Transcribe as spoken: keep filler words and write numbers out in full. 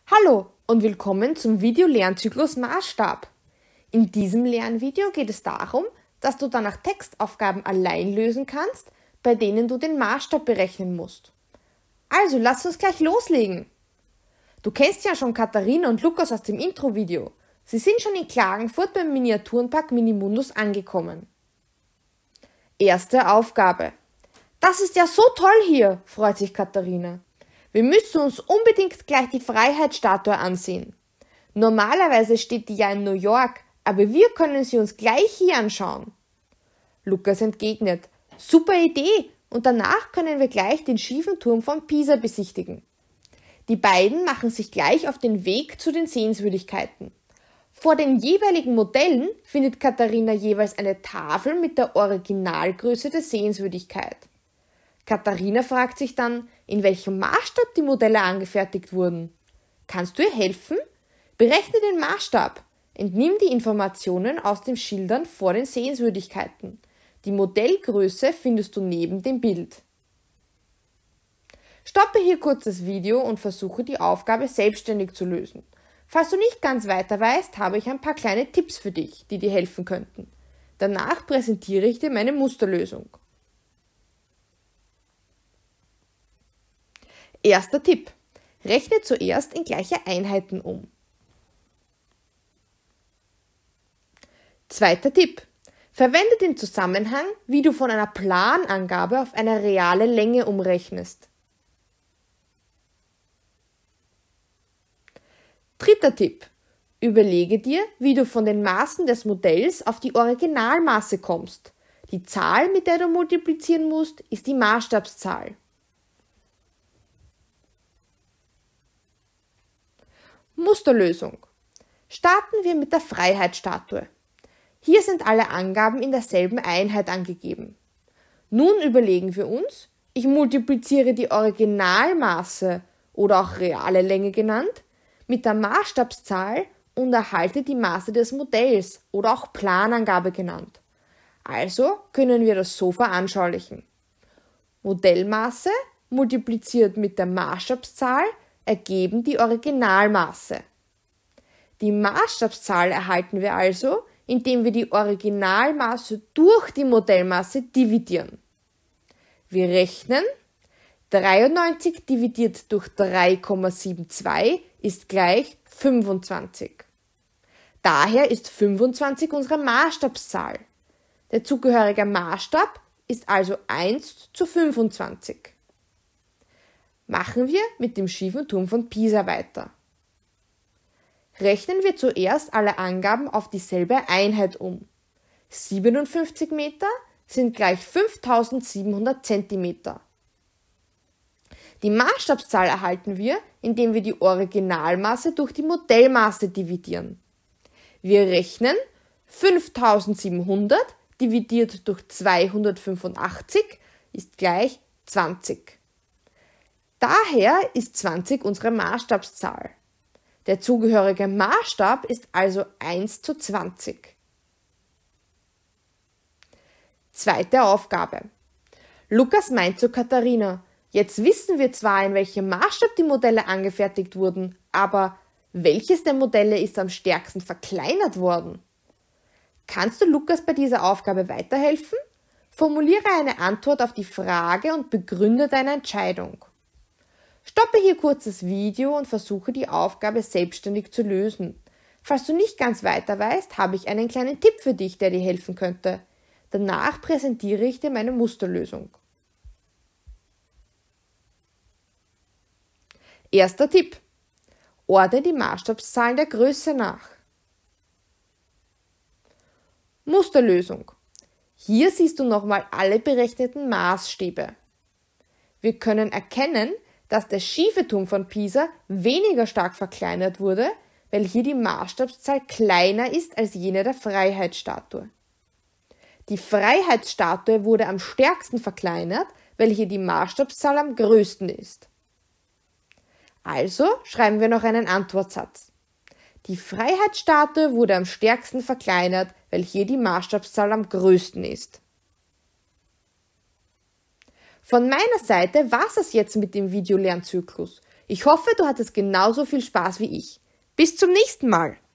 Hallo und willkommen zum Video-Lernzyklus Maßstab. In diesem Lernvideo geht es darum, dass du danach Textaufgaben allein lösen kannst, bei denen du den Maßstab berechnen musst. Also lass uns gleich loslegen. Du kennst ja schon Katharina und Lukas aus dem Intro-Video. Sie sind schon in Klagenfurt beim Miniaturenpark Minimundus angekommen. Erste Aufgabe. Das ist ja so toll hier, freut sich Katharina. Wir müssen uns unbedingt gleich die Freiheitsstatue ansehen. Normalerweise steht die ja in New York, aber wir können sie uns gleich hier anschauen. Lukas entgegnet, super Idee, und danach können wir gleich den schiefen Turm von Pisa besichtigen. Die beiden machen sich gleich auf den Weg zu den Sehenswürdigkeiten. Vor den jeweiligen Modellen findet Katharina jeweils eine Tafel mit der Originalgröße der Sehenswürdigkeit. Katharina fragt sich dann, in welchem Maßstab die Modelle angefertigt wurden. Kannst du ihr helfen? Berechne den Maßstab. Entnimm die Informationen aus den Schildern vor den Sehenswürdigkeiten. Die Modellgröße findest du neben dem Bild. Stoppe hier kurz das Video und versuche die Aufgabe selbstständig zu lösen. Falls du nicht ganz weiter weißt, habe ich ein paar kleine Tipps für dich, die dir helfen könnten. Danach präsentiere ich dir meine Musterlösung. Erster Tipp. Rechne zuerst in gleiche Einheiten um. Zweiter Tipp. Verwende den Zusammenhang, wie du von einer Planangabe auf eine reale Länge umrechnest. Dritter Tipp. Überlege dir, wie du von den Maßen des Modells auf die Originalmaße kommst. Die Zahl, mit der du multiplizieren musst, ist die Maßstabszahl. Musterlösung. Starten wir mit der Freiheitsstatue. Hier sind alle Angaben in derselben Einheit angegeben. Nun überlegen wir uns, ich multipliziere die Originalmaße oder auch reale Länge genannt mit der Maßstabszahl und erhalte die Maße des Modells oder auch Planangabe genannt. Also können wir das so veranschaulichen. Modellmaße multipliziert mit der Maßstabszahl ergeben die Originalmaße. Die Maßstabszahl erhalten wir also, indem wir die Originalmaße durch die Modellmaße dividieren. Wir rechnen, dreiundneunzig dividiert durch drei Komma zweiundsiebzig ist gleich fünfundzwanzig. Daher ist fünfundzwanzig unsere Maßstabszahl. Der zugehörige Maßstab ist also eins zu fünfundzwanzig. Machen wir mit dem schiefen Turm von Pisa weiter. Rechnen wir zuerst alle Angaben auf dieselbe Einheit um. siebenundfünfzig Meter sind gleich fünftausendsiebenhundert Zentimeter. Die Maßstabszahl erhalten wir, indem wir die Originalmaße durch die Modellmaße dividieren. Wir rechnen fünftausendsiebenhundert dividiert durch zweihundertfünfundachtzig ist gleich zwanzig. Daher ist zwanzig unsere Maßstabszahl. Der zugehörige Maßstab ist also eins zu zwanzig. Zweite Aufgabe. Lukas meint zu Katharina, jetzt wissen wir zwar, in welchem Maßstab die Modelle angefertigt wurden, aber welches der Modelle ist am stärksten verkleinert worden? Kannst du Lukas bei dieser Aufgabe weiterhelfen? Formuliere eine Antwort auf die Frage und begründe deine Entscheidung. Stoppe hier kurz das Video und versuche die Aufgabe selbstständig zu lösen. Falls du nicht ganz weiter weißt, habe ich einen kleinen Tipp für dich, der dir helfen könnte. Danach präsentiere ich dir meine Musterlösung. Erster Tipp. Ordne die Maßstabszahlen der Größe nach. Musterlösung. Hier siehst du nochmal alle berechneten Maßstäbe. Wir können erkennen, dass der schiefe Turm von Pisa weniger stark verkleinert wurde, weil hier die Maßstabszahl kleiner ist als jene der Freiheitsstatue. Die Freiheitsstatue wurde am stärksten verkleinert, weil hier die Maßstabszahl am größten ist. Also schreiben wir noch einen Antwortsatz. Die Freiheitsstatue wurde am stärksten verkleinert, weil hier die Maßstabszahl am größten ist. Von meiner Seite war es jetzt mit dem Videolernzyklus. Ich hoffe, du hattest genauso viel Spaß wie ich. Bis zum nächsten Mal!